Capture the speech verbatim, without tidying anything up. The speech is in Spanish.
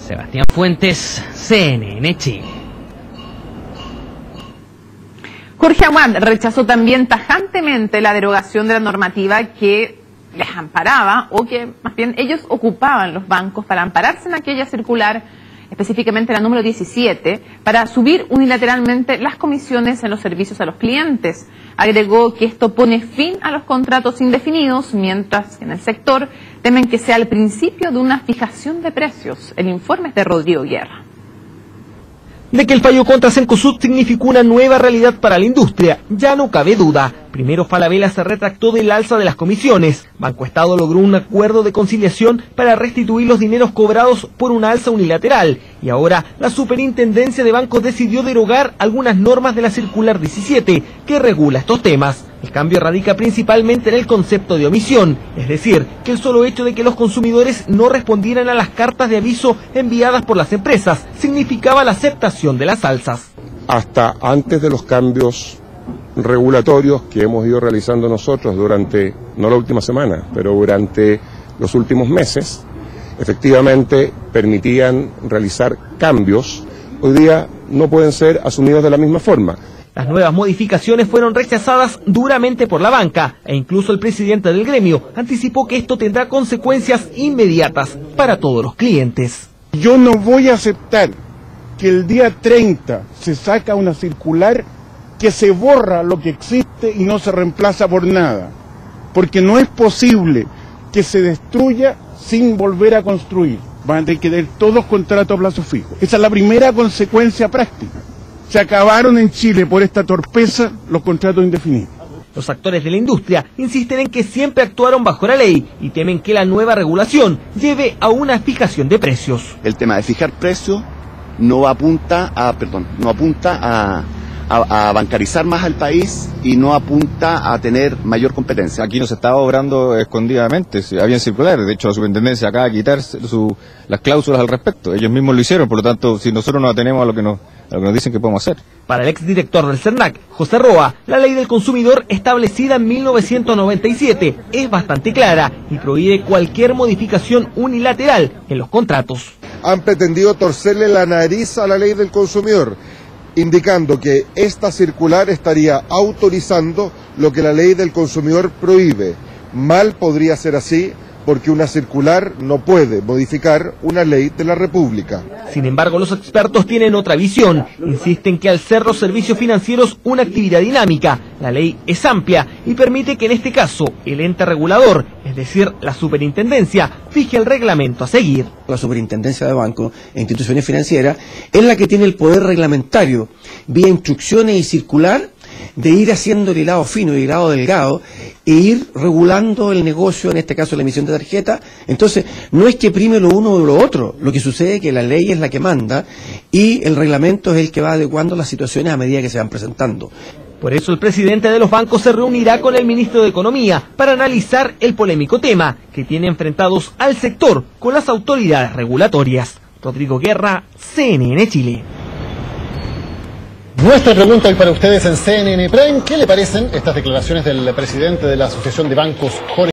Sebastián Fuentes, C N N Chile. Jorge Aguad rechazó también tajantemente la derogación de la normativa que les amparaba, o que más bien ellos ocupaban los bancos para ampararse en aquella circular, específicamente la número diecisiete, para subir unilateralmente las comisiones en los servicios a los clientes. Agregó que esto pone fin a los contratos indefinidos, mientras que en el sector temen que sea el principio de una fijación de precios. El informe es de Rodrigo Guerra. De que el fallo contra Cencosud significó una nueva realidad para la industria, ya no cabe duda. Primero Falabella se retractó del alza de las comisiones. Banco Estado logró un acuerdo de conciliación para restituir los dineros cobrados por una alza unilateral. Y ahora la Superintendencia de Bancos decidió derogar algunas normas de la circular diecisiete que regula estos temas. El cambio radica principalmente en el concepto de omisión, es decir, que el solo hecho de que los consumidores no respondieran a las cartas de aviso enviadas por las empresas significaba la aceptación de las alzas. Hasta antes de los cambios regulatorios que hemos ido realizando nosotros durante, no la última semana, pero durante los últimos meses, efectivamente permitían realizar cambios, hoy día no pueden ser asumidos de la misma forma. Las nuevas modificaciones fueron rechazadas duramente por la banca, e incluso el presidente del gremio anticipó que esto tendrá consecuencias inmediatas para todos los clientes. Yo no voy a aceptar que el día treinta se saca una circular que se borra lo que existe y no se reemplaza por nada, porque no es posible que se destruya sin volver a construir. Van a tener que tener todos contratos a plazo fijo. Esa es la primera consecuencia práctica. Se acabaron en Chile por esta torpeza los contratos indefinidos. Los actores de la industria insisten en que siempre actuaron bajo la ley y temen que la nueva regulación lleve a una fijación de precios. El tema de fijar precios no apunta a, perdón, no apunta a, a, a bancarizar más al país y no apunta a tener mayor competencia. Aquí no se estaba obrando escondidamente, había circulares, de hecho la superintendencia acaba de quitar su, las cláusulas al respecto, ellos mismos lo hicieron, por lo tanto si nosotros nos atenemos a lo que nos, a lo que nos dicen que podemos hacer. Para el exdirector del CERNAC, José Roa, la ley del consumidor establecida en mil novecientos noventa y siete es bastante clara y prohíbe cualquier modificación unilateral en los contratos. Han pretendido torcerle la nariz a la ley del consumidor, indicando que esta circular estaría autorizando lo que la ley del consumidor prohíbe. Mal podría ser así, porque una circular no puede modificar una ley de la República. Sin embargo, los expertos tienen otra visión. Insisten que al ser los servicios financieros una actividad dinámica, la ley es amplia y permite que en este caso el ente regulador, es decir, la superintendencia, fije el reglamento a seguir. La superintendencia de bancos e instituciones financieras es la que tiene el poder reglamentario, vía instrucciones y circular, de ir haciendo el hilado fino y el hilado delgado e ir regulando el negocio, en este caso la emisión de tarjeta. Entonces, no es que prime lo uno o lo otro, lo que sucede es que la ley es la que manda y el reglamento es el que va adecuando las situaciones a medida que se van presentando. Por eso el presidente de los bancos se reunirá con el ministro de Economía para analizar el polémico tema que tiene enfrentados al sector con las autoridades regulatorias. Rodrigo Guerra, C N N Chile. Nuestra pregunta hoy para ustedes en C N N Prime: ¿qué le parecen estas declaraciones del presidente de la Asociación de Bancos, Jorge